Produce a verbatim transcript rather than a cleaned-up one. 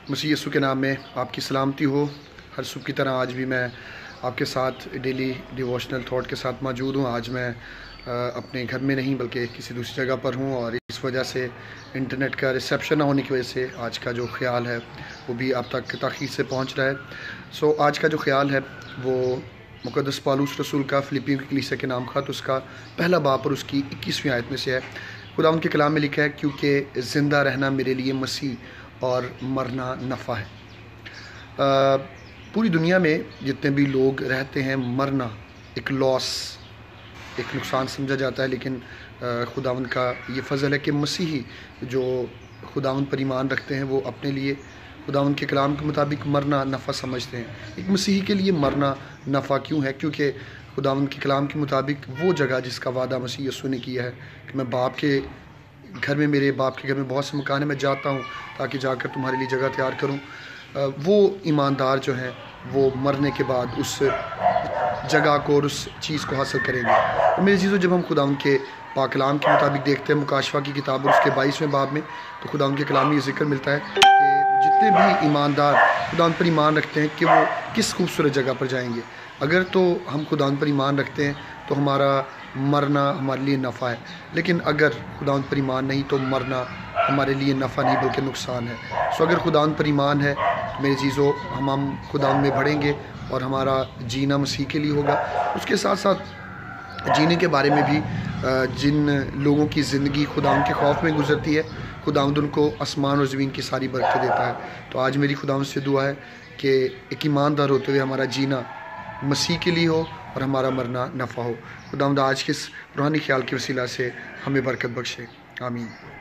मसीह यीशु के नाम में आपकी सलामती हो। हर सुबह की तरह आज भी मैं आपके साथ डेली डिवोशनल थॉट के साथ मौजूद हूँ। आज मैं आ, अपने घर में नहीं बल्कि किसी दूसरी जगह पर हूँ और इस वजह से इंटरनेट का रिसेप्शन ना होने की वजह से आज का जो ख्याल है वो भी आप तक ताख़ीर से पहुँच रहा है। सो आज का जो ख्याल है वो मुक़द्दस पौलुस रसूल का फिलिपियों की कलीसिया के नाम खत उसका पहला बाब और उसकी इक्कीसवीं आयत में से है। खुदा उनके कलाम में लिखा है, क्योंकि ज़िंदा रहना मेरे लिए मसीह और मरना नफ़ा है। आ, पूरी दुनिया में जितने भी लोग रहते हैं, मरना एक लॉस, एक नुकसान समझा जाता है, लेकिन खुदावंद का ये फ़ज़ल है कि मसीही जो खुदावंद पर ईमान रखते हैं वो अपने लिए खुदावंद के कलाम के मुताबिक मरना नफ़ा समझते हैं। एक मसीही के लिए मरना नफ़ा क्यों है? क्योंकि खुदावंद के कलाम के मुताबिक वो जगह जिसका वादा मसीह यीशु ने किया है कि मैं बाप के घर में, मेरे बाप के घर में बहुत से मकान है, मैं जाता हूँ ताकि जाकर तुम्हारे लिए जगह तैयार करूँ। वो ईमानदार जो हैं वो मरने के बाद उस जगह को और उस चीज़ को हासिल करेंगे। तो मेरे चीज़ों, जब हम खुदावंद के पाक कलाम के मुताबिक देखते हैं मुकाशवा की किताब और उसके बाईसवें बाब में, तो खुदावंद के कलाम में ये जिक्र मिलता है कि जितने भी ईमानदार खुदावंद पर ईमान रखते हैं कि वो किस खूबसूरत जगह पर जाएंगे। अगर तो हम खुदावंद पर ईमान रखते हैं तो हमारा मरना हमारे लिए नफ़ा है, लेकिन अगर खुदावंद पर ईमान नहीं तो मरना हमारे लिए नफ़ा नहीं बल्कि नुकसान है। सो अगर खुदावंद पर ईमान है तो मेरे चीज़ों, हम हम खुदावंद में बढ़ेंगे और हमारा जीना मसीह के लिए होगा। उसके साथ साथ जीने के बारे में भी, जिन लोगों की ज़िंदगी खुदावंद के खौफ में गुजरती है, खुदावंद उनको आसमान और ज़मीन की सारी बरकतें देता है। तो आज मेरी खुदावंद से दुआ है कि एक ईमानदार होते हुए हमारा जीना मसीह के लिए हो और हमारा मरना नफ़ा हो। खुदावंद आज के इस रूहानी ख्याल के वसीला से हमें बरकत बख्शे। आमीन।